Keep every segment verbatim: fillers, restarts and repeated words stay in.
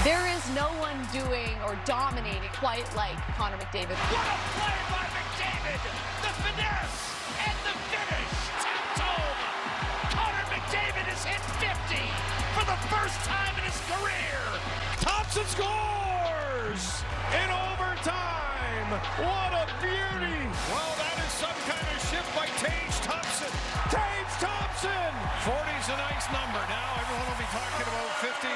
There is no one doing or dominating quite like Connor McDavid. What a play by McDavid! The finesse and the finish! Tipped home! Connor McDavid has hit fifty for the first time in his career! Thompson scores in overtime! What a beauty! Well, that is some kind of shift by Tage Thompson. Tage Thompson! forty's a nice number. Now everyone will be talking about fifty.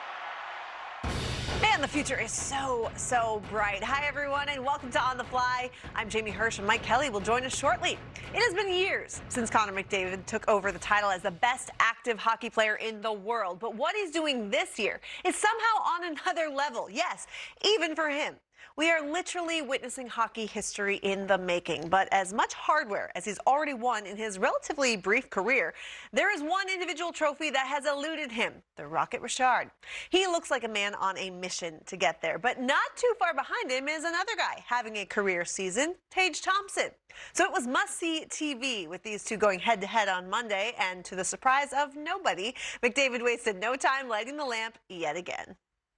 Man, the future is so, so bright. Hi, everyone, and welcome to On the Fly. I'm Jamie Hirsch, and Mike Kelly will join us shortly. It has been years since Connor McDavid took over the title as the best active hockey player in the world. But what he's doing this year is somehow on another level. Yes, even for him. We are literally witnessing hockey history in the making, but as much hardware as he's already won in his relatively brief career, there is one individual trophy that has eluded him, the Rocket Richard. He looks like a man on a mission to get there, but not too far behind him is another guy having a career season, Tage Thompson. So it was must-see T V with these two going head-to-head on Monday, and to the surprise of nobody, McDavid wasted no time lighting the lamp yet again.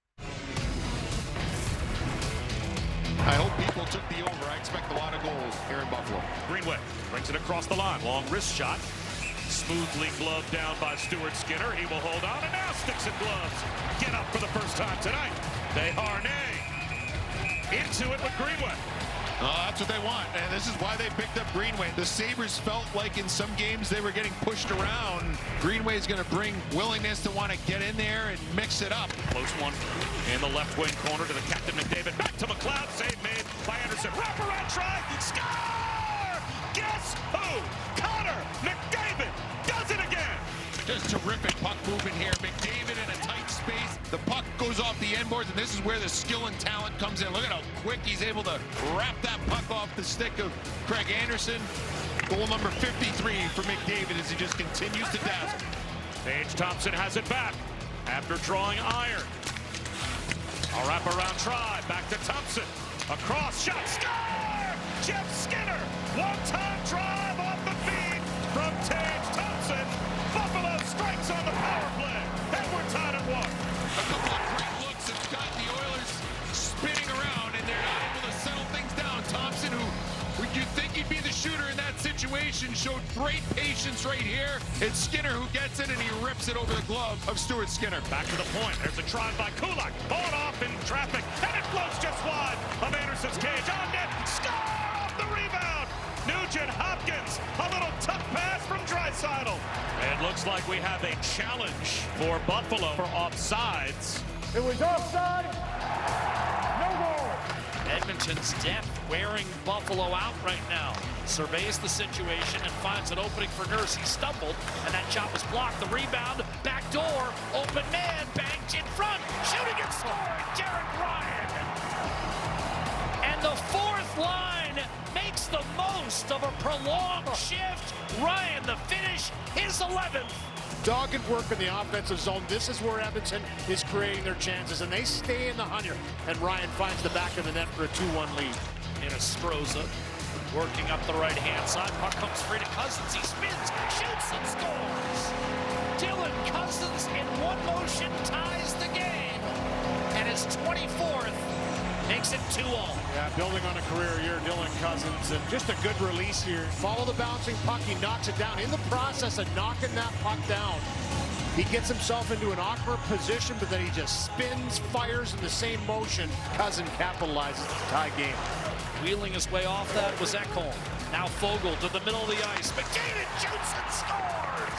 I hope people took the over. I expect a lot of goals here in Buffalo. Greenway brings it across the line. Long wrist shot. Smoothly gloved down by Stuart Skinner. He will hold on, and now sticks and gloves. Get up for the first time tonight. Desharnais into it with Greenway. Oh, that's what they want, and this is why they picked up Greenway. The Sabres felt like in some games they were getting pushed around. Greenway's going to bring willingness to want to get in there and mix it up. Close one in the left wing corner to the captain McDavid. Back to McLeod. Save made by Anderson. Wraparound try. Score! Guess who? Connor McDavid does it again. Just terrific puck movement here. McDavid in a tight space. The puck goes off the end boards, and this is where the skill and talent comes in. Look at how quick he's able to wrap that puck off the stick of Craig Anderson. Goal number fifty-three for McDavid as he just continues to dazzle. Tage Thompson has it back after drawing iron. A wraparound try. Back to Thompson. Across. Shot. Score! Jeff Skinner. One-time drive off the feed from Tage Thompson. Buffalo strikes on the power play. And we're tied at one. A couple of great looks have got the Oilers spinning around, and they're not able to settle things down. Thompson, who would you think he'd be the shooter in that situation, showed great patience right here. It's Skinner who gets it, and he rips it over the glove of Stuart Skinner. Back to the point. There's a try by Kulak. Bought off in traffic, and it floats just wide of Anderson's cage. On net. Score off the rebound. Nugent Hopkins. A little tough pass from Draisaitl. It looks like we have a challenge for Buffalo for offsides. It was offside. No goal. Edmonton's depth wearing Buffalo out right now. Surveys the situation and finds an opening for Nurse. He stumbled, and that shot was blocked. The rebound, back door, open man, banked in front, shooting and scoring, Derek Ryan. And the fourth line makes the most of a prolonged shift. Ryan, the finish, his eleventh. Dogged work in the offensive zone. This is where Edmonton is creating their chances, and they stay in the hunt here. And Ryan finds the back of the net for a two one lead. Inestroza working up the right-hand side. Puck comes free to Cousins. He spins, shoots, and scores. Dylan Cousins in one motion ties the game. And his twenty-fourth makes it two all. Yeah, building on a career year, Dylan Cousins, and just a good release here. Follow the bouncing puck, he knocks it down. In the process of knocking that puck down, he gets himself into an awkward position, but then he just spins, fires in the same motion. Cousin capitalizes the tie game. Wheeling his way off that was Ekholm. Now Fogle to the middle of the ice. McDavid shoots and scores!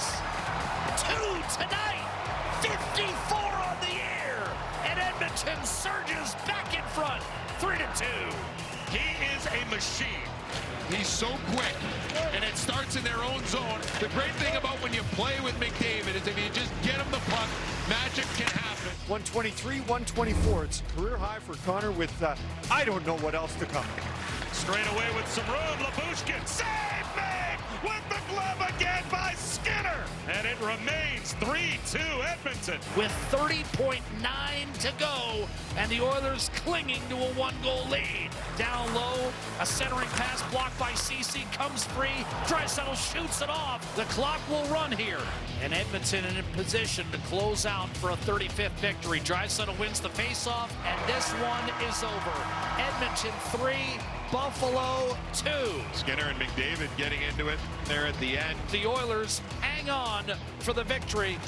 Two tonight! fifty-four on the air! And Edmonton surges back in front, three to two. He is a machine. He's so quick, and it starts in their own zone. The great thing about when you play with McDavid is if you just get him the puck, magic can happen. one twenty-three, one twenty-four. It's career high for Connor with, uh, I don't know what else to come. Straight away with some room. Labushkin. Save made with the glove again by Skinner. And it remains three two Edmonton. With thirty point nine to go, and the Oilers clinging to a one-goal lead. Down low, a centering pass blocked by Ceci comes free. Draisaitl shoots it off. The clock will run here. And Edmonton in position to close out for a thirty-fifth victory. Draisaitl wins the faceoff, and this one is over. Edmonton three, Buffalo two. Skinner and McDavid getting into it there at the end. The Oilers hang on for the victory.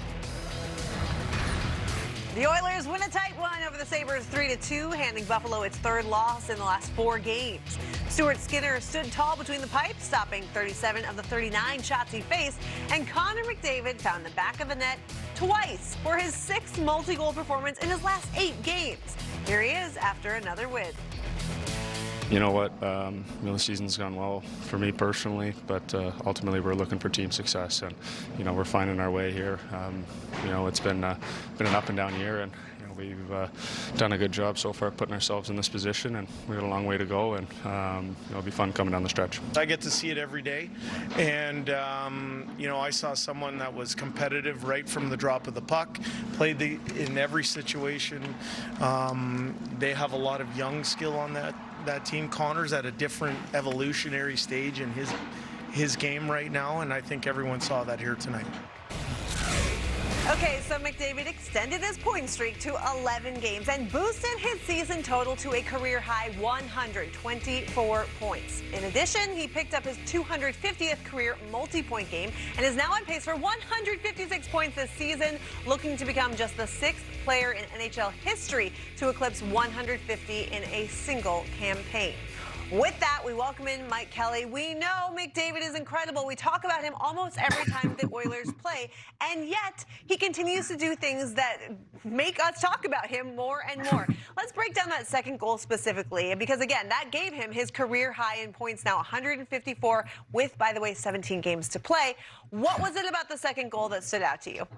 The Oilers win a tight one over the Sabres three to two, handing Buffalo its third loss in the last four games. Stuart Skinner stood tall between the pipes, stopping thirty-seven of the thirty-nine shots he faced, and Connor McDavid found the back of the net twice for his sixth multi-goal performance in his last eight games. Here he is after another win. You know what, um, you know, the season's gone well for me personally, but uh, ultimately we're looking for team success, and you know, we're finding our way here. Um, you know, it's been uh, been an up and down year, and you know, we've uh, done a good job so far putting ourselves in this position, and we've got a long way to go, and um, it'll be fun coming down the stretch. I get to see it every day, and um, you know, I saw someone that was competitive right from the drop of the puck, played the, in every situation. Um, they have a lot of young skill on that. that team. Connor's at a different evolutionary stage in his his game right now, and I think everyone saw that here tonight. Okay, so McDavid extended his point streak to eleven games and boosted his season total to a career-high one hundred twenty-four points. In addition, he picked up his two hundred fiftieth career multi-point game and is now on pace for one hundred fifty-six points this season, looking to become just the sixth player in N H L history to eclipse one hundred fifty in a single campaign. With that, we welcome in Mike Kelly. We know McDavid is incredible. We talk about him almost every time the Oilers play, and yet he continues to do things that make us talk about him more and more. Let's break down that second goal specifically, because again, that gave him his career high in points, now one hundred fifty-four with, by the way, seventeen games to play. What was it about the second goal that stood out to you?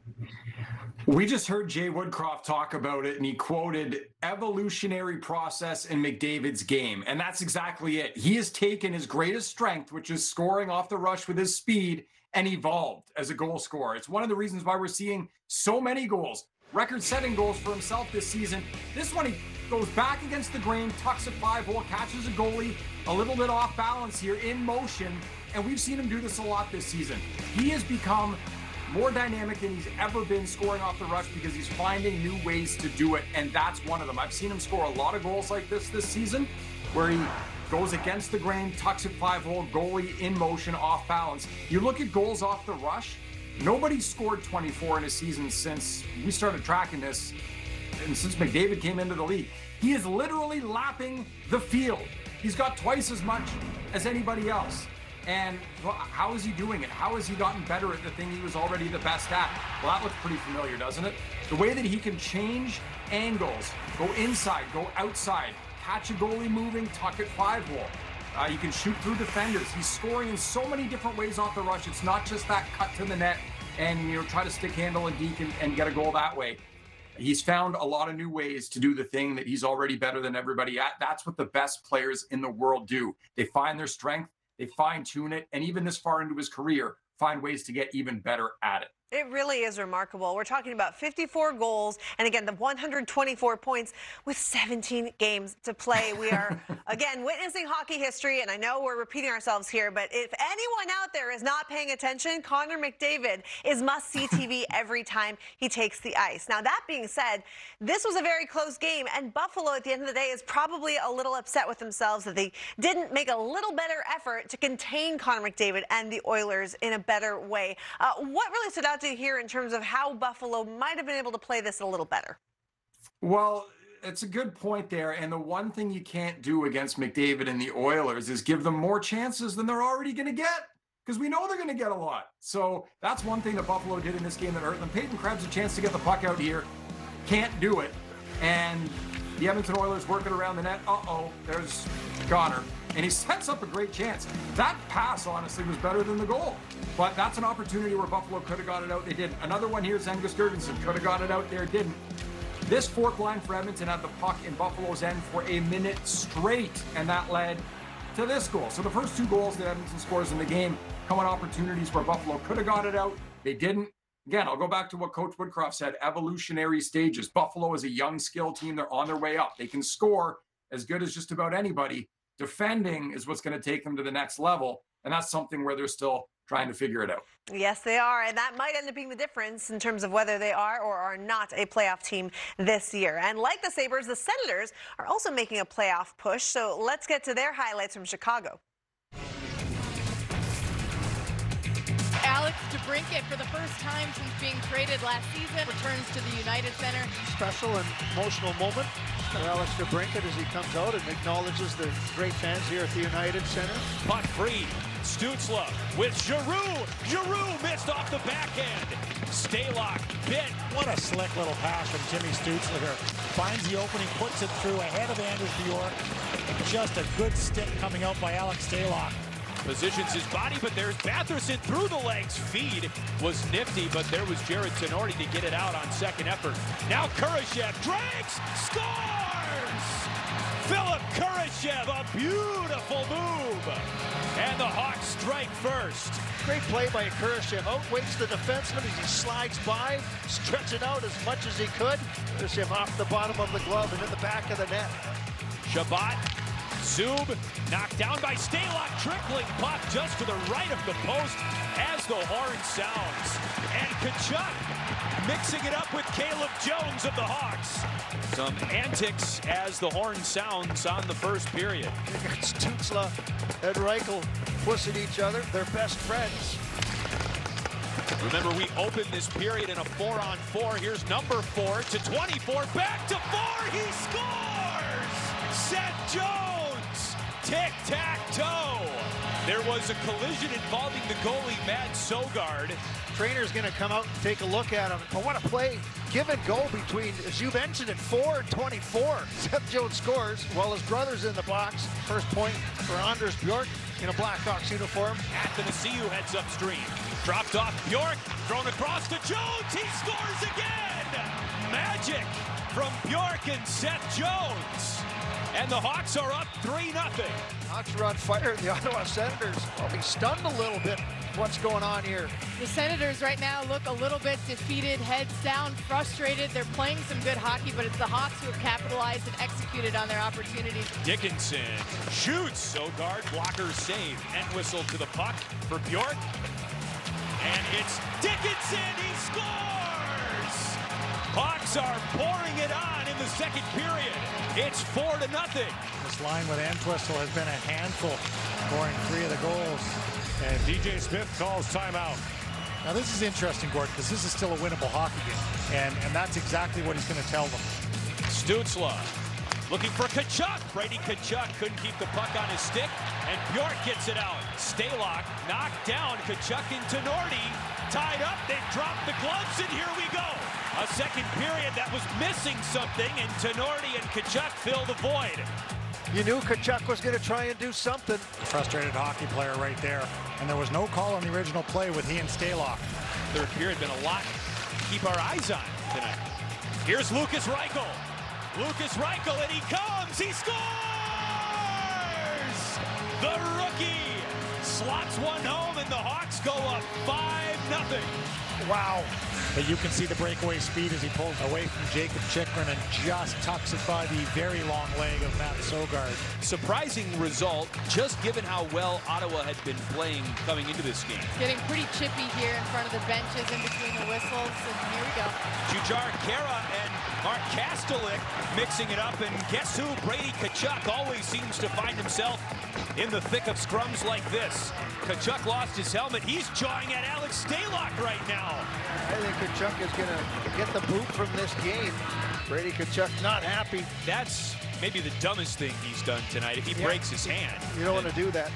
We just heard Jay Woodcroft talk about it, and he quoted evolutionary process in McDavid's game. And that's exactly it. He has taken his greatest strength, which is scoring off the rush with his speed, and evolved as a goal scorer. It's one of the reasons why we're seeing so many goals, record-setting goals for himself this season. This one, he goes back against the grain, tucks it five-hole, catches a goalie a little bit off balance here in motion. And we've seen him do this a lot this season. He has become more dynamic than he's ever been scoring off the rush because he's finding new ways to do it, and that's one of them. I've seen him score a lot of goals like this this season, where he goes against the grain, tucks it five-hole, goalie in motion, off balance. You look at goals off the rush, nobody's scored twenty-four in a season since we started tracking this, and since McDavid came into the league. He is literally lapping the field. He's got twice as much as anybody else. And well, how is he doing it? How has he gotten better at the thing he was already the best at? Well, that looks pretty familiar, doesn't it? The way that he can change angles, go inside, go outside, catch a goalie moving, tuck it five-hole. Uh, he can shoot through defenders. He's scoring in so many different ways off the rush. It's not just that cut to the net and, you know, try to stick handle a deke and, and get a goal that way. He's found a lot of new ways to do the thing that he's already better than everybody at. That's what the best players in the world do. They find their strength, they fine-tune it, and even this far into his career, find ways to get even better at it. It really is remarkable. We're talking about fifty-four goals, and again, the one hundred twenty-four points with seventeen games to play. We are, again, witnessing hockey history, and I know we're repeating ourselves here, but if anyone out there is not paying attention, Connor McDavid is must-see T V every time he takes the ice. Now, that being said, this was a very close game, and Buffalo, at the end of the day, is probably a little upset with themselves that they didn't make a little better effort to contain Connor McDavid and the Oilers in a better way. Uh, what really stood out to hear in terms of how Buffalo might have been able to play this a little better? Well, it's a good point there. And the one thing you can't do against McDavid and the Oilers is give them more chances than they're already going to get, because we know they're going to get a lot. So that's one thing that Buffalo did in this game that hurt them. Peyton Krebs a chance to get the puck out here. Can't do it. And the Edmonton Oilers working around the net. Uh-oh, there's Connor. And he sets up a great chance. That pass, honestly, was better than the goal. But that's an opportunity where Buffalo could have got it out. They didn't. Another one here, Zengus Girgensson could have got it out there, didn't. This fourth line for Edmonton had the puck in Buffalo's end for a minute straight, and that led to this goal. So the first two goals that Edmonton scores in the game come on opportunities where Buffalo could have got it out. They didn't. Again, I'll go back to what Coach Woodcroft said, evolutionary stages. Buffalo is a young skill team. They're on their way up. They can score as good as just about anybody. Defending is what's going to take them to the next level, and that's something where they're still trying to figure it out. Yes, they are, and that might end up being the difference in terms of whether they are or are not a playoff team this year. And like the Sabres, the Senators are also making a playoff push, so let's get to their highlights from Chicago. Alex DeBrincat, for the first time since being traded last season, returns to the United Center. Special and emotional moment for Alex DeBrincat as he comes out and acknowledges the great fans here at the United Center. Puck free. Stützle with Giroux. Giroux missed off the backhand. Stalock bit. What a slick little pass from Timmy Stützle here. Finds the opening, puts it through ahead of Anders Bjork. Just a good stick coming out by Alex Stalock. Positions his body, but there's Batherson through the legs. Feed was nifty, but there was Jared Tenorti to get it out on second effort. Now Kurashev drags, scores! Philip Kurashev, a beautiful move. And the Hawks strike first. Great play by Kurashev. Outweights the defenseman as he slides by, stretching out as much as he could. Kurashev off the bottom of the glove and in the back of the net. Shabbat, Zub, knocked down by Stalock, trickling puck just to the right of the post as the horn sounds. And Tkachuk mixing it up with Caleb Jones of the Hawks. Some antics as the horn sounds on the first period. Stützle and Reichel pushing each other. They're best friends. Remember, we opened this period in a four on four. Here's number four to twenty-four, back to four, he scores! Seth Jones, tic-tac-toe. There was a collision involving the goalie, Matt Sogard. Trainer's going to come out and take a look at him. But what a play. Give and go between, as you mentioned it, four and twenty-four. Seth Jones scores while his brother's in the box. First point for Anders Bjork in a Blackhawks uniform. Athanasiou heads upstream. Dropped off Bjork, thrown across to Jones. He scores again! Magic from Bjork and Seth Jones. And the Hawks are up three nothing. Hawks are on fire. The Ottawa Senators will be stunned a little bit. What's going on here? The Senators right now look a little bit defeated, heads down, frustrated. They're playing some good hockey, but it's the Hawks who have capitalized and executed on their opportunities. Dickinson shoots. Sogard, blocker save. And whistle to the puck for Bjork. And it's Dickinson. He scores! Hawks are pouring it on in the second period. It's four to nothing. This line with Entwistle has been a handful, scoring three of the goals. And D J Smith calls timeout. Now this is interesting, Gordon, because this is still a winnable hockey game, and, and that's exactly what he's going to tell them. Stützle looking for Tkachuk. Brady Tkachuk couldn't keep the puck on his stick, and Bjork gets it out. Stalock knocked down. Tkachuk and Tenorti tied up. They dropped the gloves, and here we go. A second period that was missing something, and Tenorti and Tkachuk fill the void. You knew Tkachuk was going to try and do something. Frustrated hockey player right there. And there was no call on the original play with he and Stalock. Third period been a lot to keep our eyes on tonight. Here's Lucas Reichel. Lucas Reichel, and he comes. He scores! The rookie slots one home, and the Hawks go up five nothing. Wow. But you can see the breakaway speed as he pulls away from Jacob Chychrun and just tucks it by the very long leg of Matt Sogard. Surprising result, just given how well Ottawa had been playing coming into this game. Getting pretty chippy here in front of the benches, in between the whistles, and here we go. Jujhar Khaira and Mark Kastelik mixing it up, and guess who? Brady Tkachuk always seems to find himself in the thick of scrums like this. Tkachuk lost his helmet. He's jawing at Alex Stalock right now. I think Tkachuk is going to get the boot from this game. Brady Tkachuk not happy. That's maybe the dumbest thing he's done tonight. If he yeah. breaks his hand. You don't want to do that.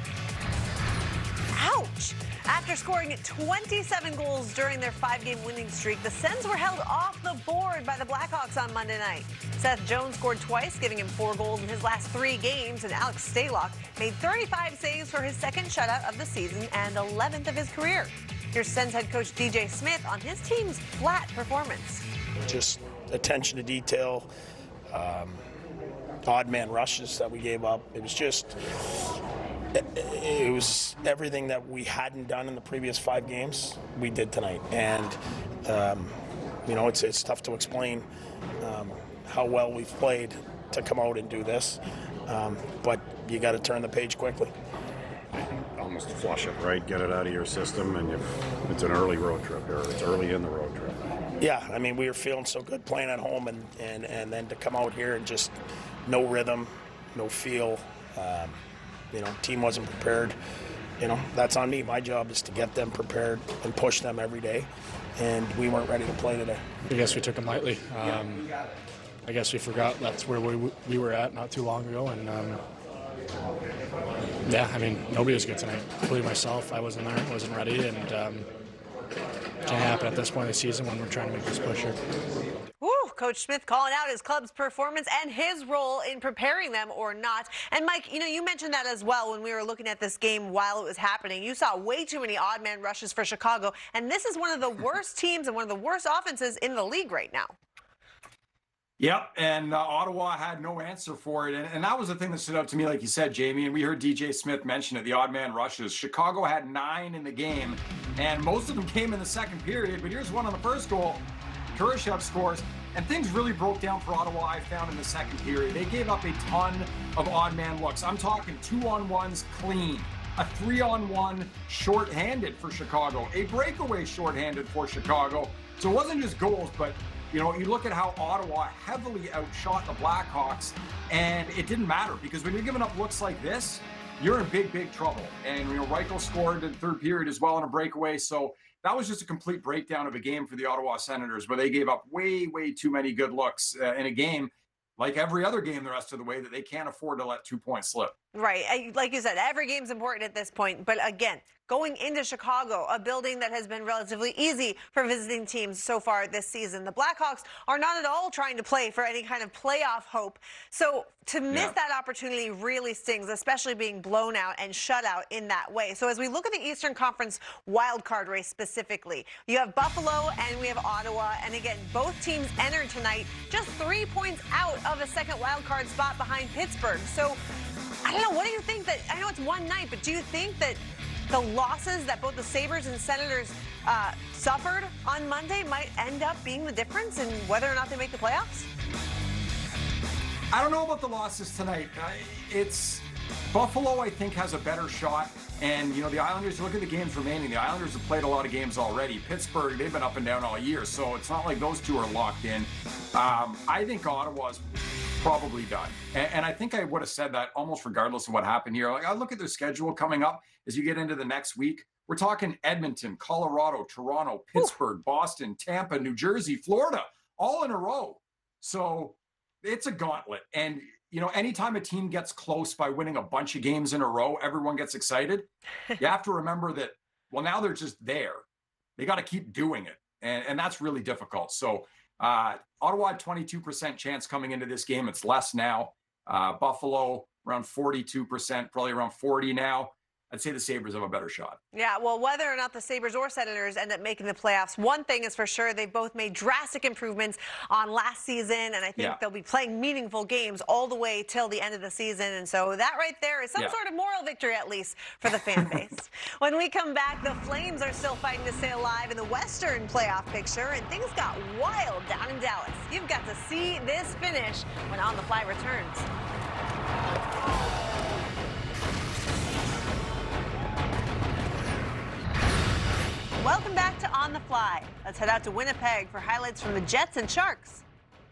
Ouch! After scoring twenty-seven goals during their five-game winning streak, the Sens were held off the board by the Blackhawks on Monday night. Seth Jones scored twice, giving him four goals in his last three games, and Alex Stalock made thirty-five saves for his second shutout of the season and eleventh of his career. Here's Sens head coach D J Smith on his team's flat performance. Just attention to detail, um, odd man rushes that we gave up. It was just, it, it was everything that we hadn't done in the previous five games, we did tonight. And, um, you know, it's, it's tough to explain um, how well we've played to come out and do this. Um, but you got to turn the page quickly. Almost flush it, right? Get it out of your system, and you've, it's an early road trip, or it's early in the road trip. Yeah, I mean, we were feeling so good playing at home, and, and, and then to come out here and just no rhythm, no feel, um, you know, team wasn't prepared. You know, that's on me. My job is to get them prepared and push them every day, and we weren't ready to play today. I guess we took them lightly. Um, I guess we forgot that's where we, we were at not too long ago, and um, yeah, I mean, nobody was good tonight. Including myself, I wasn't there, wasn't ready, and um, can't happen at this point of the season when we're trying to make this push here. Woo, Coach Smith calling out his club's performance and his role in preparing them or not. And Mike, you know, you mentioned that as well when we were looking at this game while it was happening. You saw way too many odd man rushes for Chicago, and this is one of the worst teams and one of the worst offenses in the league right now. Yep, and uh, Ottawa had no answer for it. And, and that was the thing that stood out to me, like you said, Jamie, and we heard D J Smith mention it, the odd man rushes. Chicago had nine in the game, and most of them came in the second period. But here's one on the first goal. Kurashev scores, and things really broke down for Ottawa, I found, in the second period. They gave up a ton of odd man looks. I'm talking two-on-ones clean, a three-on-one shorthanded for Chicago, a breakaway shorthanded for Chicago. So it wasn't just goals, but you know, you look at how Ottawa heavily outshot the Blackhawks, and it didn't matter because when you're giving up looks like this, you're in big, big trouble. And, you know, Reichel scored in the third period as well on a breakaway. So that was just a complete breakdown of a game for the Ottawa Senators, where they gave up way, way too many good looks uh, in a game, like every other game the rest of the way, that they can't afford to let two points slip. Right. Like you said, every game's important at this point. But again, going into Chicago, a building that has been relatively easy for visiting teams so far this season, the Blackhawks are not at all trying to play for any kind of playoff hope. So to miss Yeah. that opportunity really stings, especially being blown out and shut out in that way. So as we look at the Eastern Conference wildcard race specifically, you have Buffalo and we have Ottawa. And again, both teams entered tonight just three points out of a second wildcard spot behind Pittsburgh. So I don't know, what do you think that, I know it's one night, but do you think that the losses that both the Sabres and Senators uh, suffered on Monday might end up being the difference in whether or not they make the playoffs? I don't know about the losses tonight. Uh, it's Buffalo, I think, has a better shot. And, you know, the Islanders, look at the games remaining. The Islanders have played a lot of games already. Pittsburgh, they've been up and down all year. So it's not like those two are locked in. Um, I think Ottawa's probably done. And, and I think I would have said that almost regardless of what happened here. Like, I look at their schedule coming up as you get into the next week. We're talking Edmonton, Colorado, Toronto, Pittsburgh, Ooh. Boston, Tampa, New Jersey, Florida, all in a row. So it's a gauntlet. And, you know, anytime a team gets close by winning a bunch of games in a row, everyone gets excited. You have to remember that, well, now they're just there. They got to keep doing it. And, and that's really difficult. So uh, Ottawa had twenty-two percent chance coming into this game. It's less now. Uh, Buffalo around forty-two percent, probably around forty now. I'd say the Sabres have a better shot. Yeah, well, whether or not the Sabres or Senators end up making the playoffs, one thing is for sure, they've both made drastic improvements on last season, and I think Yeah. they'll be playing meaningful games all the way till the end of the season. And so that right there is some Yeah. sort of moral victory, at least, for the fan base. When we come back, the Flames are still fighting to stay alive in the Western playoff picture, and things got wild down in Dallas. You've got to see this finish when On the Fly returns. Welcome back to On the Fly. Let's head out to Winnipeg for highlights from the Jets and Sharks.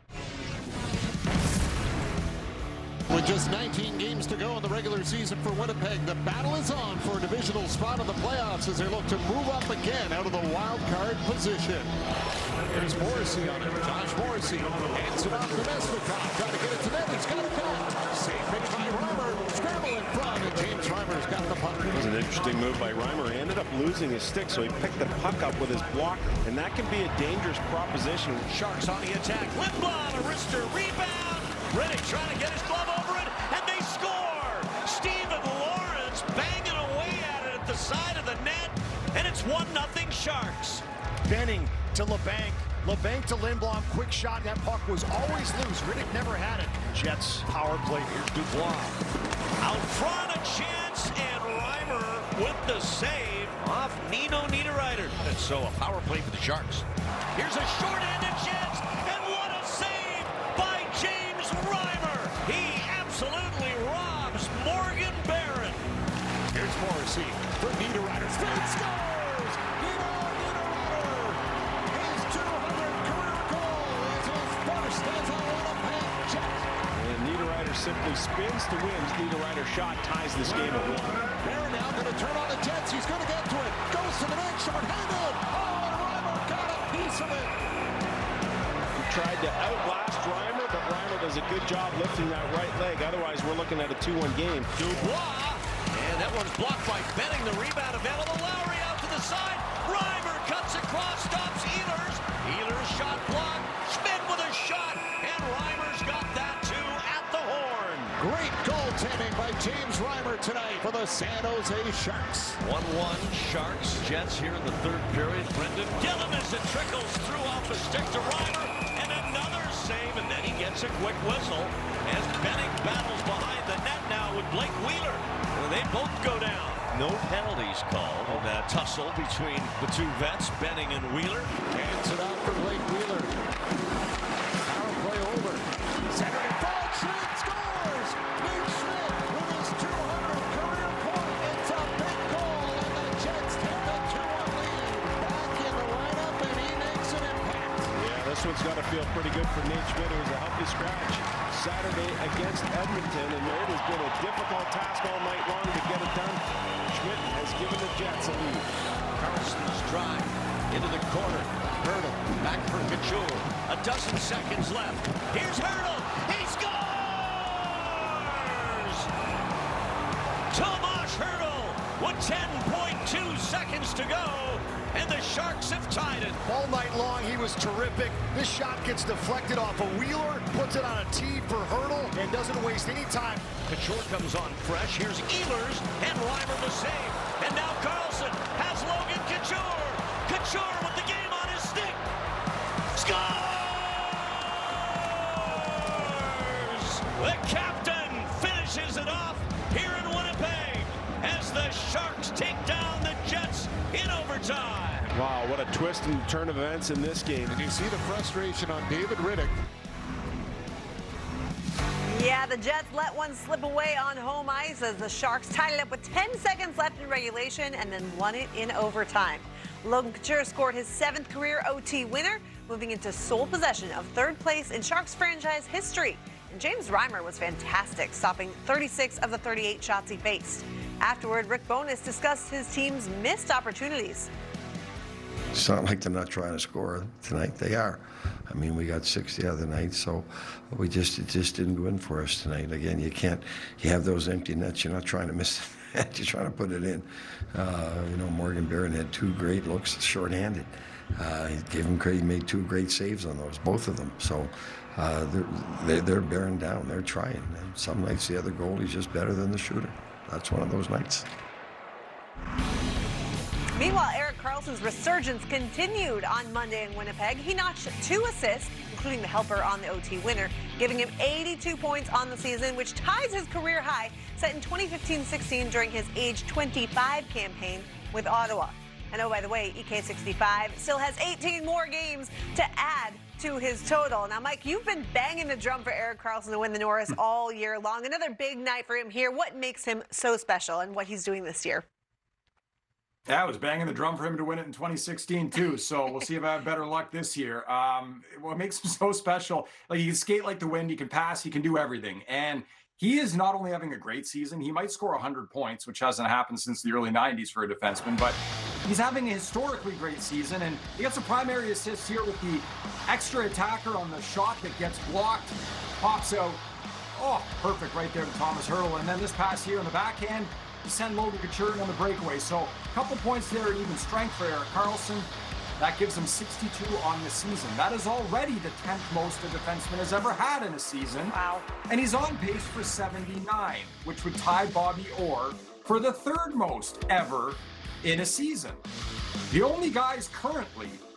With just nineteen games to go in the regular season for Winnipeg, the battle is on for a divisional spot in the playoffs as they look to move up again out of the wild card position. Here's Morrissey on it. Josh Morrissey hands it off to Mesnikov. Trying to get it to net. He's got it back. Safe pitch by Reimer. Scramble in front, and James Reimer's got the puck. It was an interesting move by Reimer. He ended up losing his stick, so he picked the puck up with his blocker, and that can be a dangerous proposition. Sharks on the attack. Lindblom, a wrister, rebound. Riddick trying to get his glove over it, and they score. Stephen Lawrence banging away at it at the side of the net, and it's one nothing Sharks. Benning to LeBanc. LeBanc to Lindblom, quick shot. That puck was always loose. Riddick never had it. Jets power play. Here's Dubois. Out front, a chance, and Reimer with the save off Nino Niederreiter. And so a power play for the Sharks. Here's a short-handed chance, and what a save by James Reimer. He absolutely robs Morgan Barron. Here's Morrissey for Niederreiter. Speed scores! Nino Niederreiter! His two hundredth career goal is his first as a Winnipeg Jet. And Niederreiter simply spins to win. Niederreiter shot ties this game at one. Barron now going to turn on the Jets. He's going to get to it. Goes to the net, short-handed. Oh, and Reimer got a piece of it. He tried to outlast Reimer, but Reimer does a good job lifting that right leg. Otherwise, we're looking at a two one game. Dubois, and that one's blocked by Benning. The rebound available. Lowry out to the side. Reimer cuts across, stops Ehlers. Ehlers shot blocked. Schmidt with a shot, and Reimer's got that too at the horn. Great goaltending by James Reimer tonight for the San Jose Sharks. one one Sharks. Jets here in the third period. Brendan Dillon as it trickles through off a stick to Reimer, and another save, and then he gets a quick whistle as Benning battles behind the net now with Blake Wheeler. They both go down. No penalties called in that tussle between the two vets, Benning and Wheeler. Hands it out for Blake Wheeler. Power play over. Center to Paul Schmidt scores! Nate Schmidt with his two hundredth career point. It's a big goal, and the Jets take a two one lead. Back in the lineup, and he makes an impact. Yeah, this one's got to feel pretty good for Nate Schmidt, who's a healthy scratch Saturday against Edmonton, and it has been a difficult task all night long to get it done. Schmidt has given the Jets a lead. Carlson's drive into the corner. Hurdle back for Couture. A dozen seconds left. Here's Hurdle. He scores! Tomas Hurdle with ten point two seconds to go, and the Sharks have tied it. All night long, he was terrific. This shot gets deflected off a Wheeler, puts it on a tee for Hurdle, and doesn't waste any time. Couture comes on fresh. Here's Ehlers, and Reimer the save. And now Carlson has Logan Couture. Couture with the game on his stick. Scores! The captain finishes it off here in Winnipeg as the Sharks take down the Jets in overtime. Wow, what a twist and turn of events in this game. And you see the frustration on David Riddick. Yeah, the Jets let one slip away on home ice as the Sharks tied it up with ten seconds left in regulation and then won it in overtime. Logan Couture scored his seventh career O T winner, moving into sole possession of third place in Sharks franchise history. And James Reimer was fantastic, stopping thirty-six of the thirty-eight shots he faced. Afterward, Rick Bowness discussed his team's missed opportunities. It's not like they're not trying to score tonight. They are. I mean, we got six the other night, so we just it just didn't go in for us tonight. Again, you can't. You have those empty nets. You're not trying to miss the net. You're trying to put it in. Uh, you know, Morgan Barron had two great looks, shorthanded. Uh, he gave him credit. He made two great saves on those, both of them. So uh, they're, they're they're bearing down. They're trying. And some nights the other goalie's just better than the shooter. That's one of those nights. Meanwhile, Erik Karlsson's resurgence continued on Monday in Winnipeg. He notched two assists, including the helper on the O T winner, giving him eighty-two points on the season, which ties his career high set in twenty fifteen sixteen during his age twenty-five campaign with Ottawa. And oh, by the way, E K sixty-five still has eighteen more games to add to his total. Now, Mike, you've been banging the drum for Erik Karlsson to win the Norris all year long. Another big night for him here. What makes him so special and what he's doing this year? Yeah, I was banging the drum for him to win it in twenty sixteen too. So we'll see if I have better luck this year. Um, what makes him so special? Like, he can skate like the wind, he can pass, he can do everything. And he is not only having a great season, he might score one hundred points, which hasn't happened since the early nineties for a defenseman, but he's having a historically great season. And he gets a primary assist here with the extra attacker on the shot that gets blocked, pops out. Oh, perfect right there to Tomas Hertl. And then this pass here on the backhand, to send Logan Couture on the breakaway. So a couple points there, even strength for Erik Karlsson. That gives him sixty-two on the season. That is already the tenth most a defenseman has ever had in a season. Wow. And he's on pace for seventy-nine, which would tie Bobby Orr for the third most ever in a season. The only guys currently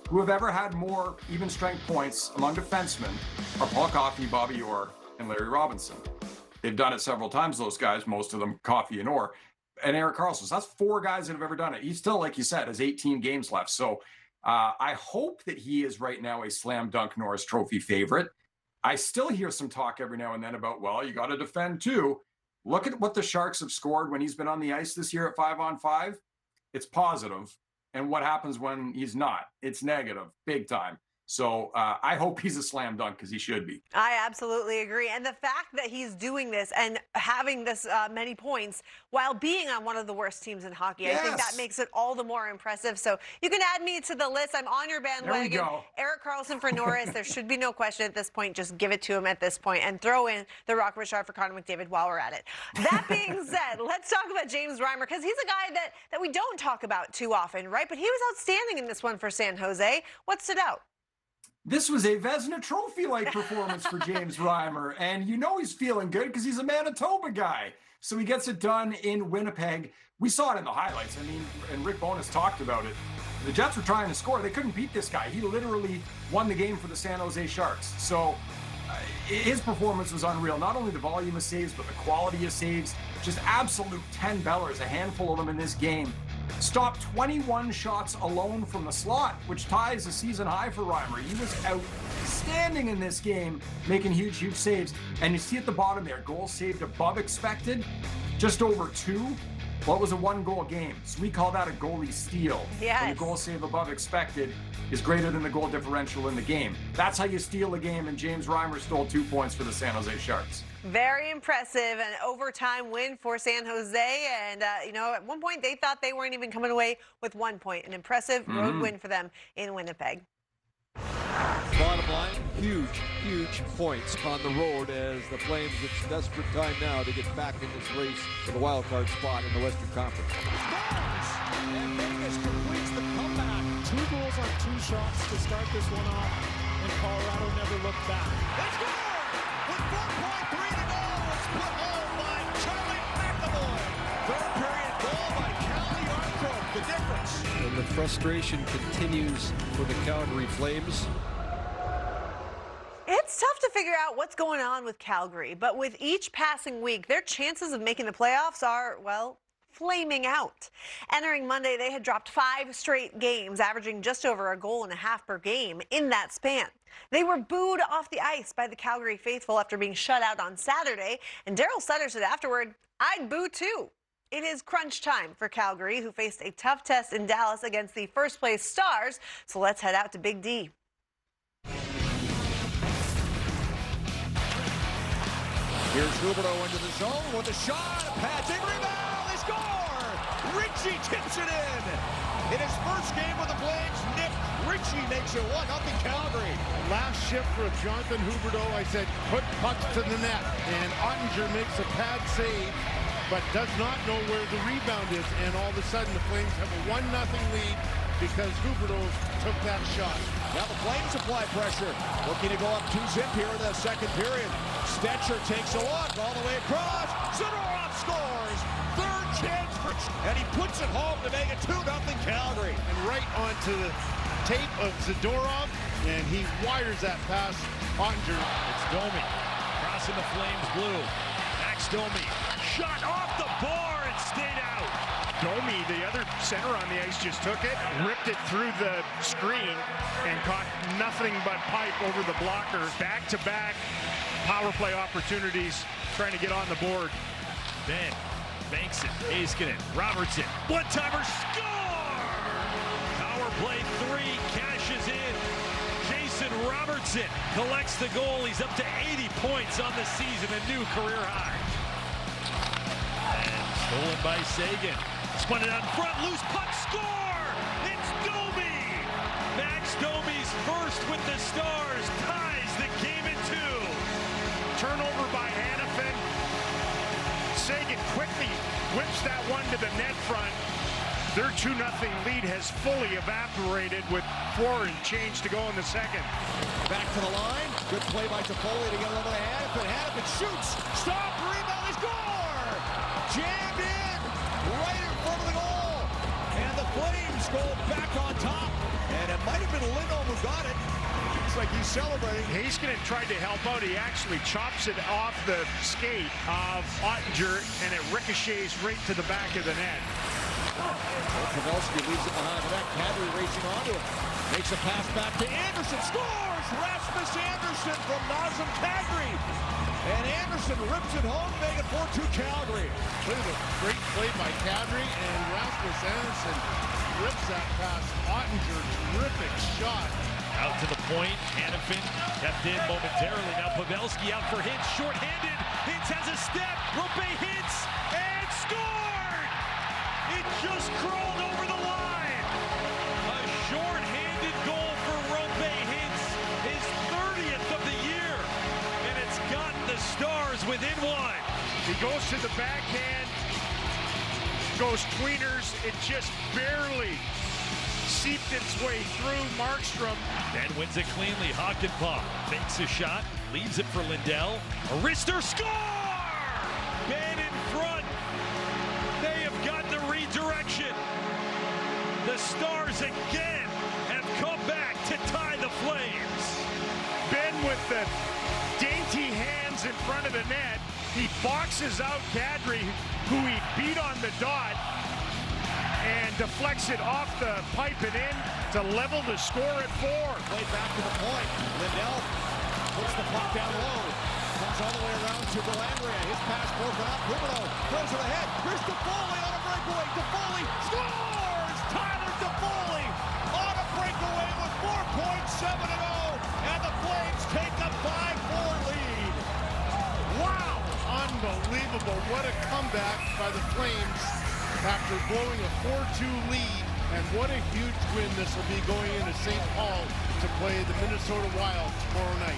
who have ever had more even strength points among defensemen are Paul Coffey, Bobby Orr, and Larry Robinson. They've done it several times, those guys, most of them Coffey and Orr, and Erik Karlsson. So that's four guys that have ever done it. He's still, like you said, has eighteen games left. So uh, I hope that he is right now a slam dunk Norris Trophy favorite. I still hear some talk every now and then about, well, you got to defend too. Look at what the Sharks have scored when he's been on the ice this year at five on five. It's positive. And what happens when he's not? It's negative, big time. So uh, I hope he's a slam dunk because he should be. I absolutely agree. And the fact that he's doing this and having this uh, many points while being on one of the worst teams in hockey, yes. I think that makes it all the more impressive. So you can add me to the list. I'm on your bandwagon. There we go. Erik Karlsson for Norris. There should be no question at this point. Just give it to him at this point and throw in the Rocket Richard for Connor McDavid while we're at it. That being said, let's talk about James Reimer because he's a guy that, that we don't talk about too often, right? But he was outstanding in this one for San Jose. What stood out? This was a Vezina Trophy-like performance for James Reimer, and you know he's feeling good because he's a Manitoba guy. So he gets it done in Winnipeg. We saw it in the highlights. I mean, and Rick Bowness talked about it. The Jets were trying to score. They couldn't beat this guy. He literally won the game for the San Jose Sharks. So uh, his performance was unreal. Not only the volume of saves, but the quality of saves. Just absolute ten-bellers, a handful of them in this game. Stopped twenty-one shots alone from the slot, which ties a season high for Reimer. He was outstanding in this game, making huge, huge saves. And you see at the bottom there, goals saved above expected, just over two. Well, it was a one-goal game, so we call that a goalie steal. Yes. When the goal save above expected is greater than the goal differential in the game. That's how you steal a game, and James Reimer stole two points for the San Jose Sharks. Very impressive, an overtime win for San Jose. And, uh, you know, at one point they thought they weren't even coming away with one point. An impressive mm-hmm. road win for them in Winnipeg. Bottom line, huge, huge points on the road as the Flames, it's desperate time now to get back in this race for the wild card spot in the Western Conference. And Vegas completes the comeback. Two goals on two shots to start this one off, and Colorado never looked back. Let's go! With four point three to go, it's put home by Charlie McAvoy. Third period goal by Callie Armstrong, the difference. And the frustration continues for the Calgary Flames. It's tough to figure out what's going on with Calgary, but with each passing week, their chances of making the playoffs are, well, flaming out. Entering Monday, they had dropped five straight games, averaging just over a goal and a half per game in that span. They were booed off the ice by the Calgary faithful after being shut out on Saturday, and Daryl Sutter said afterward, "I'd boo too." It is crunch time for Calgary, who faced a tough test in Dallas against the first-place Stars, so let's head out to Big D. Here's Huberdeau into the zone with a shot, a pad, big rebound, they score! Ritchie tips it in. In his first game with the Flames, Nick Ritchie makes it one nothing Calgary. Last shift for Jonathan Huberdeau, I said, put pucks to the net. And Ottinger makes a pad save, but does not know where the rebound is. And all of a sudden, the Flames have a one nothing lead because Huberdeau took that shot. Now the Flames apply pressure. Looking to go up two zip here in the second period. Stetcher takes a look all the way across. Zadorov scores. Third chance for... And he puts it home to make it two nothing Calgary. And right onto the tape of Zadorov, and he wires that pass. Ottinger. It's Domi crossing the Flames blue. Max Domi. Shot off the bar and stayed out. Domi, the other center on the ice, just took it, ripped it through the screen, and caught nothing but pipe over the blocker. Back-to-back power play opportunities, trying to get on the board. Ben banks it. Heiskanen, Robertson, one-timer, score! Power play three, cashes in. Jason Robertson collects the goal. He's up to eighty points on the season, a new career high. And stolen by Sagan. Spun it out in front, loose puck, score! It's Domi! Max Domi's first with the Stars ties the game in two. Turnover by Hanifin. Sagan quickly whips that one to the net front. Their two nothing lead has fully evaporated with four and change to go in the second. Back to the line. Good play by Toffoli to get a little Hanifin. Hanifin shoots. Stop. Rebound. They score. Jammed in. Right in front of the goal. And the Flames go back on top, and it might have been Lindholm who got it. Looks like he's celebrating. Heiskanen tried to help out. He actually chops it off the skate of Ottinger, and it ricochets right to the back of the net. Pavelski leaves it behind the net. Kadri racing onto it. Makes a pass back to Anderson. Scores! Rasmus Anderson from Nazem Kadri. And Anderson rips it home, make it four two Calgary. Look at the great play by Kadri, and Rasmus Anderson rips that past Ottinger. Terrific shot. Out to the point. Hanifin kept in momentarily. Now Pavelski out for Hintz. Short-handed. Hintz has a step. Roope Hintz. And scored! It just crawled over the line. A short-handed goal for Roope Hintz. His thirtieth of the year. And it's got the Stars within one. He goes to the backhand. Goes tweeners. It just barely seeped its way through Markstrom. Then wins it cleanly. Hakanpää fakes a shot, leaves it for Lindell. Arister score! Ben in front. They have got the redirection. The Stars again have come back to tie the Flames. Ben with the dainty hands in front of the net. He boxes out Kadri, who he beat on the dot, and deflects it off the pipe and in to level the score at four. Play back to the point. Lindell puts the puck down low. Comes all the way around to Dellandrea. His pass broken up. Huberdeau throws it ahead. Chris Toffoli on a breakaway. Toffoli scores! Tyler Toffoli on a breakaway with four point seven to go. And the Flames take a five four lead. Wow! Unbelievable. What a comeback by the Flames after blowing a four two lead, and what a huge win this will be going into Saint Paul to play the Minnesota Wild tomorrow night.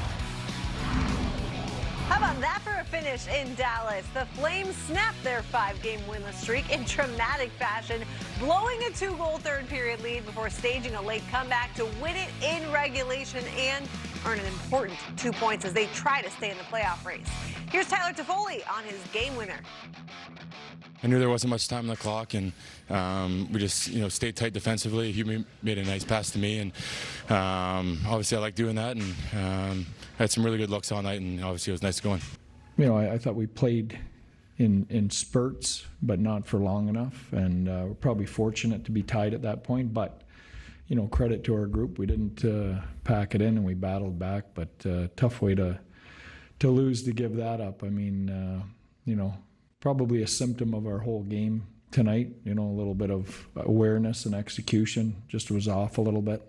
How about that for a finish in Dallas? The Flames snapped their five-game winless streak in dramatic fashion, blowing a two-goal third-period lead before staging a late comeback to win it in regulation and earn an important two points as they try to stay in the playoff race. Here's Tyler Toffoli on his game winner. I knew there wasn't much time on the clock, and um, we just, you know, stayed tight defensively. He made a nice pass to me, and um, obviously I like doing that, and um, I had some really good looks all night, and obviously it was nice to go in. You know, I, I thought we played in in spurts, but not for long enough, and uh, we're probably fortunate to be tied at that point. But you know, credit to our group, we didn't uh, pack it in, and we battled back. But uh, tough way to to lose to give that up. I mean, uh, you know. Probably a symptom of our whole game tonight. You know, a little bit of awareness and execution just was off a little bit.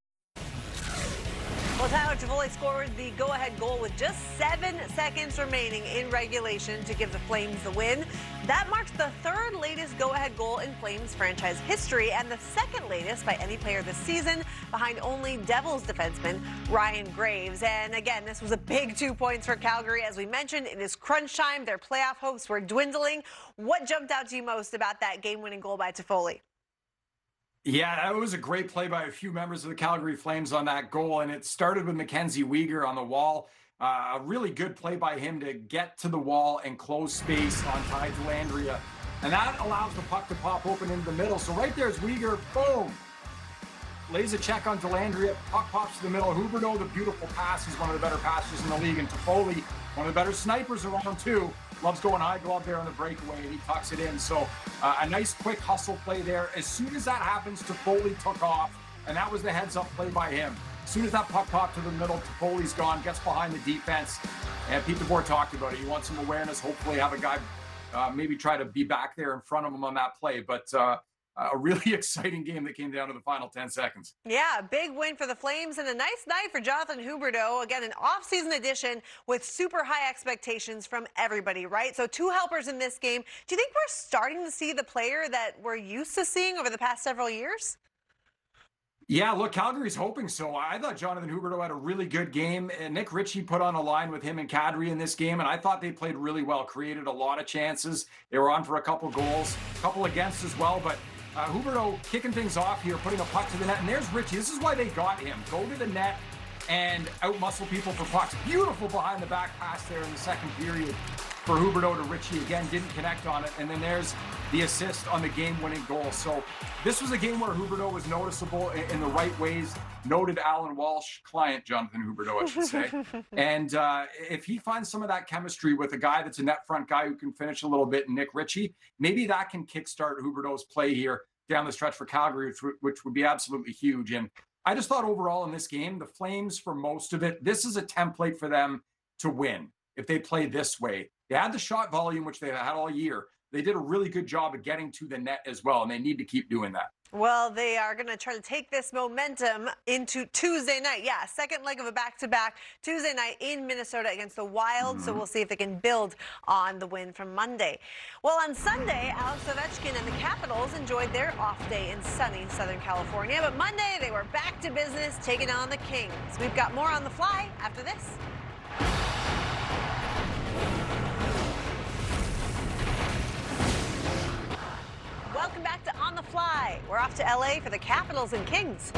Well, Tyler Toffoli scored the go-ahead goal with just seven seconds remaining in regulation to give the Flames the win. That marks the third latest go-ahead goal in Flames franchise history and the second latest by any player this season, behind only Devils defenseman Ryan Graves. And again, this was a big two points for Calgary. As we mentioned, it is crunch time. Their playoff hopes were dwindling. What jumped out to you most about that game-winning goal by Toffoli? Yeah, that was a great play by a few members of the Calgary Flames on that goal, and it started with Mackenzie Weegar on the wall. Uh, a really good play by him to get to the wall and close space on Ty Dellandrea, and that allows the puck to pop open into the middle. So right there's Weegar, boom, lays a check on Dellandrea, puck pops to the middle. Huberdeau, the beautiful pass, he's one of the better passers in the league, and Toffoli, one of the better snipers around too. Loves going high glove there on the breakaway, and he tucks it in. So uh, a nice quick hustle play there. As soon as that happens, Toffoli took off, and that was the heads-up play by him. As soon as that puck popped to the middle, Toffoli's gone, gets behind the defense. And Pete DeBoer talked about it. You want some awareness, hopefully have a guy uh, maybe try to be back there in front of him on that play. But uh, a really exciting game that came down to the final ten seconds. Yeah, big win for the Flames and a nice night for Jonathan Huberdeau. Again, an off-season edition with super high expectations from everybody, right? So two helpers in this game. Do you think we're starting to see the player that we're used to seeing over the past several years? Yeah, look, Calgary's hoping so. I thought Jonathan Huberdeau had a really good game. And Nick Ritchie put on a line with him and Kadri in this game, and I thought they played really well, created a lot of chances. They were on for a couple goals, a couple against as well, but Uh, Huberdeau kicking things off here, putting a puck to the net. And there's Ritchie. This is why they got him. Go to the net and out-muscle people for pucks. Beautiful behind-the-back pass there in the second period. for Huberdeau to Ritchie again, didn't connect on it. And then there's the assist on the game-winning goal. So this was a game where Huberdeau was noticeable in, in the right ways. Noted Alan Walsh, client Jonathan Huberdeau, I should say. And uh, if he finds some of that chemistry with a guy that's a net front guy who can finish a little bit, and Nick Ritchie, maybe that can kickstart Huberdeau's play here down the stretch for Calgary, which, which would be absolutely huge. And I just thought overall in this game, the Flames, for most of it, this is a template for them to win if they play this way. They had the shot volume, which they've had all year. They did a really good job of getting to the net as well, and they need to keep doing that. Well, they are going to try to take this momentum into Tuesday night. Yeah, second leg of a back-to-back Tuesday night in Minnesota against the Wild. Mm-hmm. So we'll see if they can build on the win from Monday. Well, on Sunday, Alex Ovechkin and the Capitals enjoyed their off day in sunny Southern California. But Monday, they were back to business, taking on the Kings. We've got more on the fly after this. Welcome back to On the Fly. We're off to L A for the Capitals and Kings.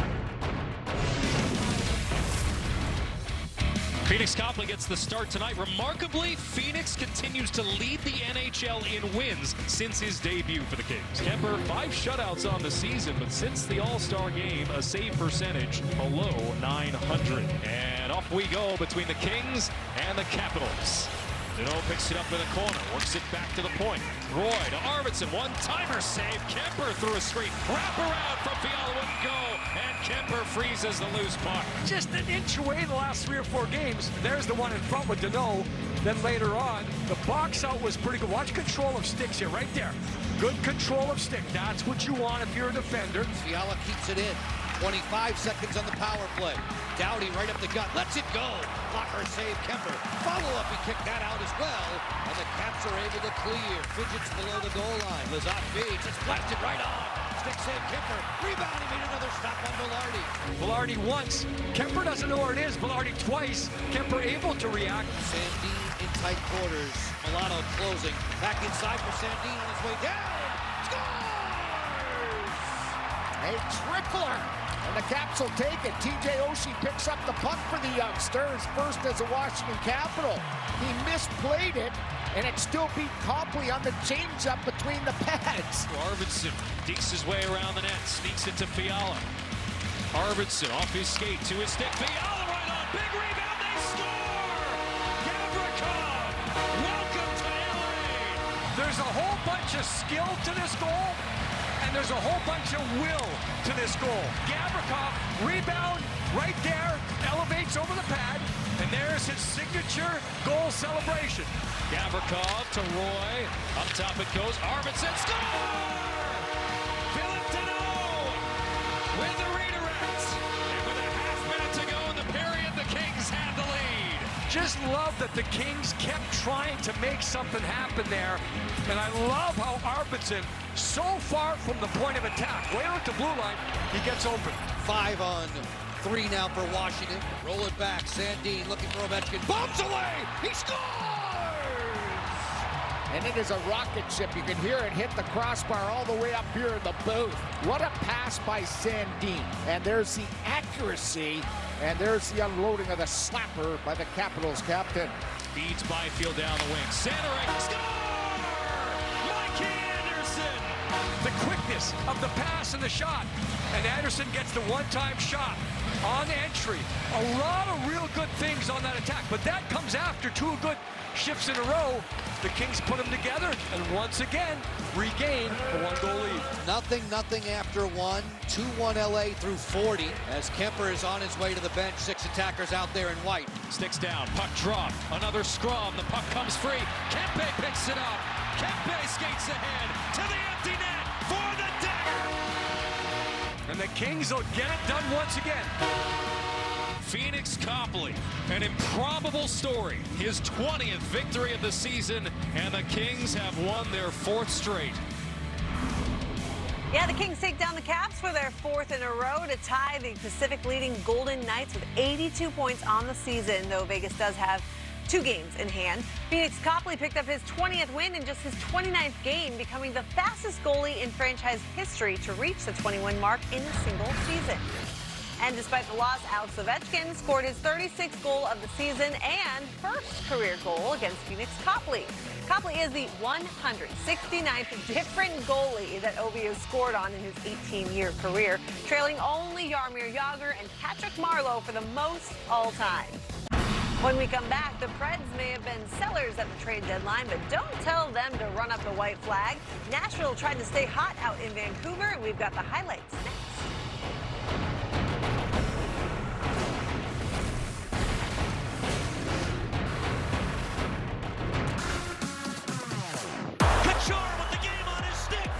Pheonix Copley gets the start tonight. Remarkably, Phoenix continues to lead the N H L in wins since his debut for the Kings. Kuemper, five shutouts on the season, but since the All-Star game, a save percentage below nine hundred. And off we go between the Kings and the Capitals. Danault picks it up in the corner, works it back to the point. Roy to Arvidsson, one-timer save. Kuemper through a screen. Wrap around from Fiala, wouldn't go. And Kuemper freezes the loose puck. Just an inch away the last three or four games. There's the one in front with Danault. Then later on, the box out was pretty good. Watch control of sticks here, right there. Good control of stick. That's what you want if you're a defender. Fiala keeps it in. twenty-five seconds on the power play. Doughty right up the gut, lets it go. Blocker save, Kuemper. Follow up, he kicked that out as well. And the Caps are able to clear. Fidgets below the goal line. Lizotte feeds, it's blasted right on. Stick save, Kuemper. Rebound, he made another stop on Velarde. Velarde once. Kuemper doesn't know where it is. Velarde twice. Kuemper able to react. Sandin in tight quarters. Milano closing. Back inside for Sandin on his way down. Scores! A tripler. And the Caps will take it. T J Oshie picks up the puck for the youngsters, first as a Washington Capital. He misplayed it, and it still beat Copley on the change-up between the pads. Arvidsson dekes his way around the net, sneaks it to Fiala. Arvidsson off his skate to his stick. Fiala right on, big rebound, they score! Gavrikov, welcome to L A! There's a whole bunch of skill to this goal. And there's a whole bunch of will to this goal. Gavrikov, rebound, right there, elevates over the pad, and there's his signature goal celebration. Gavrikov to Roy, up top it goes, Arvidsson, score! Philip Danault with the redirect. And with a half minute to go in the period, the Kings have the lead. Just love that the Kings kept trying to make something happen there. And I love how Arvidsson, so far from the point of attack, way at the blue line, he gets open. Five on three now for Washington. Roll it back. Sandin looking for Ovechkin. Bombs away. He scores! And it is a rocket ship. You can hear it hit the crossbar all the way up here in the booth. What a pass by Sandin. And there's the accuracy. And there's the unloading of the slapper by the Capitals captain. Feeds Byfield down the wing. Centering. Score! Mikey Anderson! The quickness of the pass and the shot. And Anderson gets the one-time shot on entry. A lot of real good things on that attack. But that comes after two good shifts in a row. The Kings put them together and once again regain a one-goal lead. Nothing, nothing after one. two one L A through forty as Kuemper is on his way to the bench. Six attackers out there in white. Sticks down, puck drop, another scrum. The puck comes free. Kempe picks it up. Kempe skates ahead to the empty net for the dagger. And the Kings will get it done once again. Pheonix Copley, an improbable story. His twentieth victory of the season, and the Kings have won their fourth straight. Yeah, the Kings take down the Caps for their fourth in a row to tie the Pacific-leading Golden Knights with eighty-two points on the season, though Vegas does have two games in hand. Pheonix Copley picked up his twentieth win in just his twenty-ninth game, becoming the fastest goalie in franchise history to reach the twenty-one mark in a single season. And despite the loss, Alex Ovechkin scored his thirty-sixth goal of the season and first career goal against Phoenix Copley. Copley is the one hundred sixty-ninth different goalie that Ovi has scored on in his eighteen-year career, trailing only Jaromir Jagr and Patrick Marleau for the most all-time. When we come back, the Preds may have been sellers at the trade deadline, but don't tell them to run up the white flag. Nashville tried to stay hot out in Vancouver, and we've got the highlights next. Couture with the game on his stick.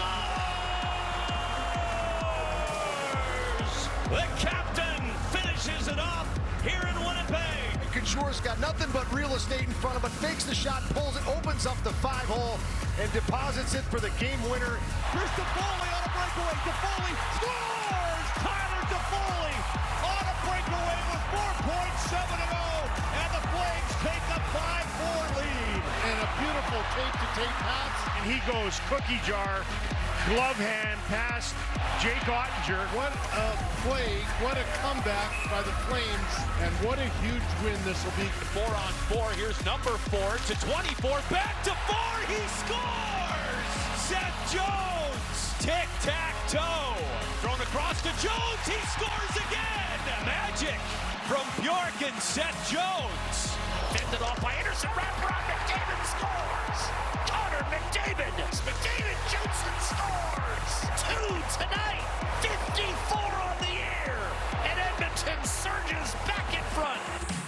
Scores! The captain finishes it off here in Winnipeg. Couture's got nothing but real estate in front of him, but fakes the shot, pulls it, opens up the five hole, and deposits it for the game winner. Here's Toffoli on a breakaway. Toffoli scores! Tyler Toffoli on a breakaway with four point seven to go, and the Flames take a five four lead. And a beautiful tape-to-tape pass. And he goes cookie jar, glove hand past Jake Ottinger. What a play, what a comeback by the Flames, and what a huge win this will be. Four on four, here's number four to twenty-four, back to four, he scores! Seth Jones, tic-tac-toe. Thrown across to Jones, he scores again! Magic from Bjork and Seth Jones. Fended off by Anderson, wrapped around McDavid, scores! Connor McDavid, McDavid shoots and scores! Two tonight, fifty-four on the year, and Edmonton surges back in front.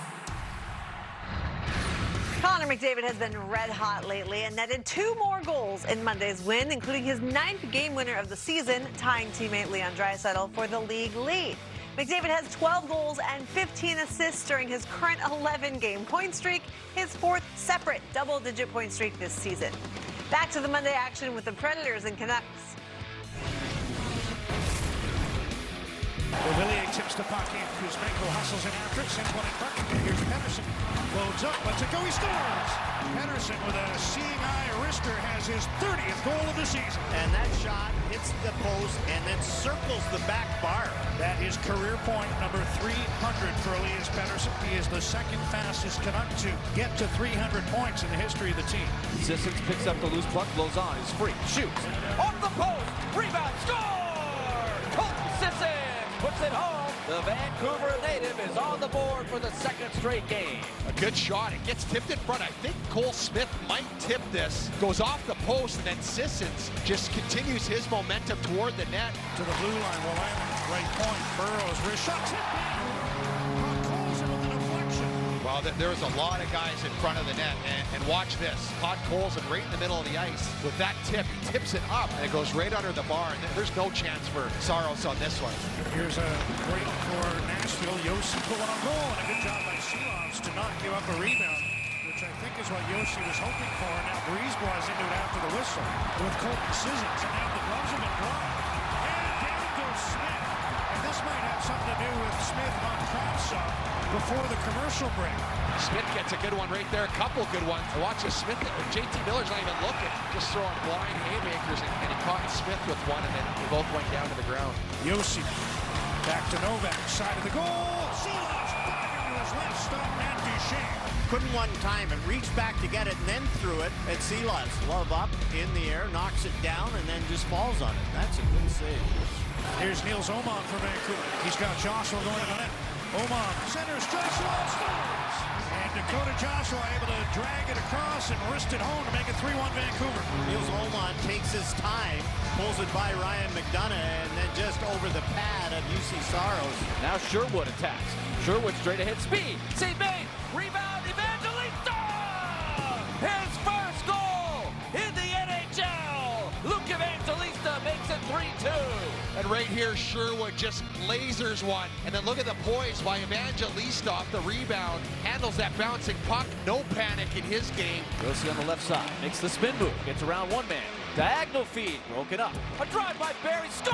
Connor McDavid has been red hot lately and netted two more goals in Monday's win, including his ninth game winner of the season, tying teammate Leon Draisaitl for the league lead. McDavid has twelve goals and fifteen assists during his current eleven game point streak, his fourth separate double-digit point streak this season. Back to the Monday action with the Predators and Canucks. Villiers tips the puck in. Kuzmenko hustles in after it. Sends one in front. Here's Pettersson. Loads up. Lets it go. He scores. Pettersson with a seeing eye wrister has his thirtieth goal of the season. And that shot hits the post and then circles the back bar. That is career point number three hundred for Elias Pettersson. He is the second fastest Canuck to get to three hundred points in the history of the team. Sissons picks up the loose puck, blows on, he's free, shoots. Off the post, rebound, score! Colton Sissons puts it home. The Vancouver native is on the board for the second straight game. A good shot. It gets tipped in front. I think Cole Smith might tip this. Goes off the post, and then Sissons just continues his momentum toward the net. To the blue line, Will Island, right point. Burrows, wrist shot, tip in. Close it with a deflection. Well, th there's a lot of guys in front of the net, and, and watch this. Todd Colson right in the middle of the ice. With that tip, he tips it up, and it goes right under the bar, and there's no chance for Saros on this one. Here's a break for Nashville. Yossi pulling on goal, and a good job by Seelovs to not give up a rebound, which I think is what Yossi was hoping for. Now Brisebois into it after the whistle with Colton Sissons, and now the gloves have been dropped. And down goes Smith. And this might have something to do with Smith on Kravtsov before the commercial break. Smith gets a good one right there, a couple good ones. Watch this, Smith, J T Miller's not even looking, just throwing blind haymakers, and, and he caught Smith with one, and then they both went down to the ground. Yossi back to Novak, side of the goal. Seelovs back into his left, stop Matt Duchene. Couldn't one time and reached back to get it and then threw it at Seelovs. Love up in the air, knocks it down, and then just falls on it. That's a good save. Here's Niels Oman for Vancouver. He's got Joshua going to the net. Oman centers, Joshua scores! And Dakota Joshua able to drag it across and wrist it home to make it three one Vancouver. Niels Oman takes his time, pulls it by Ryan McDonough, and then just over the pad of U C Saros. Now Sherwood attacks. Sherwood straight ahead speed. Saint Main, rebound, Evangelista! His first goal in the N H L! Luke Evangelista makes it three two. And right here, Sherwood just lasers one. And then look at the poise by Evangelista off the rebound. Handles that bouncing puck. No panic in his game. Yossi on the left side. Makes the spin move. Gets around one man. Diagonal feed. Broken up. A drive by Barry. Score!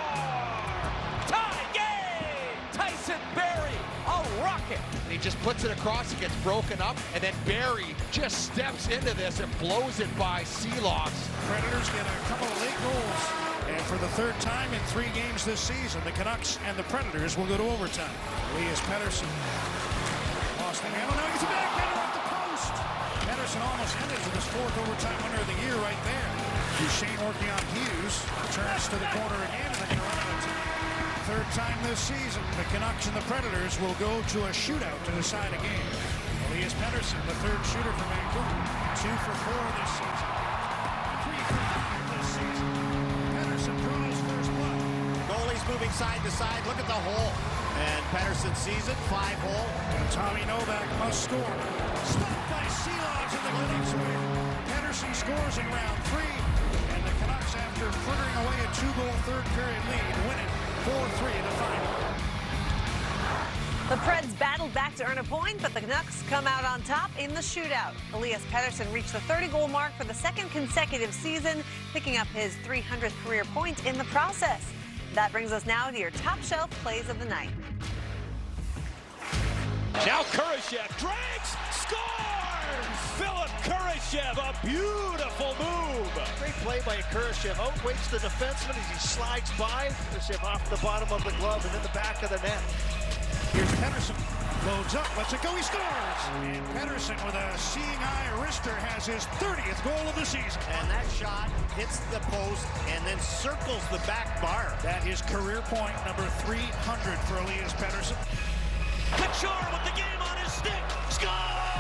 Tie game! Tyson Barrie. A rocket. And he just puts it across. It gets broken up. And then Barrie just steps into this and blows it by Seelovs. Predators get a couple of late goals And for the third time in three games this season, the Canucks and the Predators will go to overtime. Elias Pettersson lost the handle. Now he's a backhander off the post. Pettersson almost ended with his fourth overtime winner of the year right there. Duchesne working on Hughes. Turns to the corner again, and then you're on it. Third time this season, the Canucks and the Predators will go to a shootout to decide a game. Elias Pettersson, the third shooter for Vancouver. Two for four this season. Three for five this season. Pettersson draws first blood. Goalie's moving side to side. Look at the hole. And Pettersson sees it. Five hole. And Tommy Novak must score. Stopped by Seelogs in the Canucks win. Pettersson scores in round three. And the Canucks, after frittering away a two-goal third period lead, win it four three in the final. The Preds battled back to earn a point, but the Canucks come out on top in the shootout. Elias Pettersson reached the thirty-goal mark for the second consecutive season, picking up his three hundredth career point in the process. That brings us now to your top shelf plays of the night. Now Kurashev drags, scores! Philip Kurashev, a beautiful move. Great play by Kurashev. Outweights the defenseman as he slides by. Kurashev off the bottom of the glove and in the back of the net. Here's Pettersson. Loads up, lets it go, he scores! And Pettersson with a seeing eye wrister has his thirtieth goal of the season. And that shot hits the post and then circles the back bar. That is career point number three hundred for Elias Pettersson. Couture with the game on his stick, scores!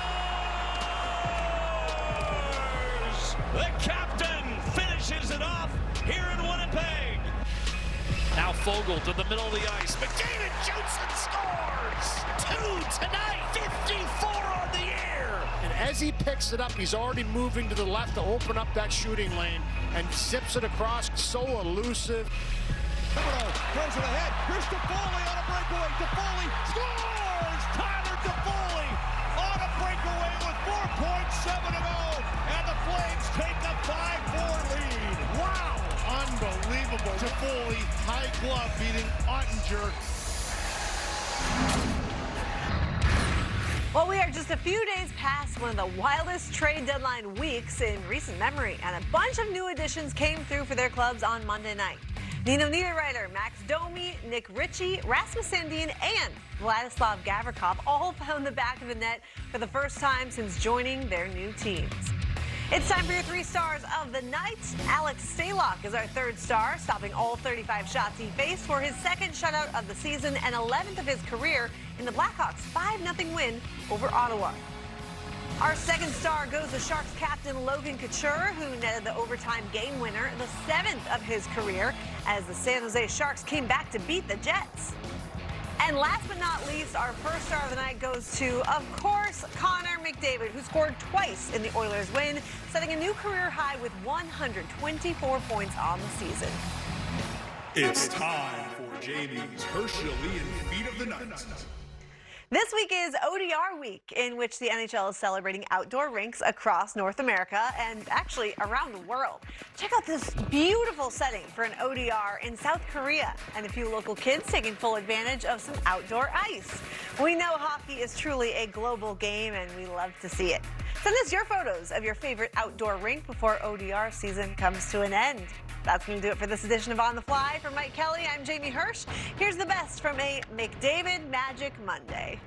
The captain finishes it off here in Winnipeg. Now Fogle to the middle of the ice. McDavid shoots and scores! Two tonight, fifty-four on the air! And as he picks it up, he's already moving to the left to open up that shooting lane and zips it across. So elusive. Thibodeau throws it ahead. Here's Toffoli on a breakaway. Toffoli scores! Tyler Toffoli on a breakaway with four point seven to go. And the Flames take a five four lead. Wow! Unbelievable. Toffoli, high glove beating Ottinger. Well, we are just a few days past one of the wildest trade deadline weeks in recent memory, and a bunch of new additions came through for their clubs on Monday night. Nino Niederreiter, Max Domi, Nick Ritchie, Rasmus Sandin, and Vladislav Gavrikov all found the back of the net for the first time since joining their new teams. It's time for your three stars of the night. Alex Stalock is our third star, stopping all thirty-five shots he faced for his second shutout of the season and eleventh of his career in the Blackhawks' five nothing win over Ottawa. Our second star goes to Sharks captain Logan Couture, who netted the overtime game winner, the seventh of his career, as the San Jose Sharks came back to beat the Jets. And last but not least, our first star of the night goes to, of course, Connor McDavid, who scored twice in the Oilers' win, setting a new career high with one hundred twenty-four points on the season. It's time for Jamie's Herschelian Feat of the Night. This week is O D R week, in which the N H L is celebrating outdoor rinks across North America and actually around the world. Check out this beautiful setting for an O D R in South Korea, and a few local kids taking full advantage of some outdoor ice. We know hockey is truly a global game, and we love to see it. Send us your photos of your favorite outdoor rink before O D R season comes to an end. That's going to do it for this edition of On the Fly. For Mike Kelly, I'm Jamie Hirsch. Here's the best from a McDavid Magic Monday.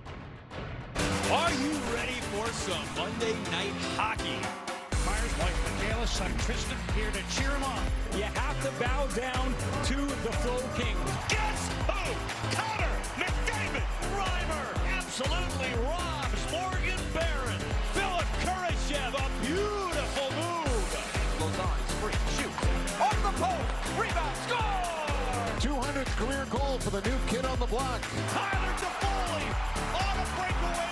Are you ready for some Monday night hockey? Myers, White, Michaela, son Tristan here to cheer him on. You have to bow down to the Flow King. Guess who? Connor McDavid. Reimer absolutely robs Morgan Barron. Philip Kurashev, a beautiful move. Lozon's free, shoots. Off the post, rebound, score! two hundredth career goal for the new kid on the block. Tyler Toffoli on a breakaway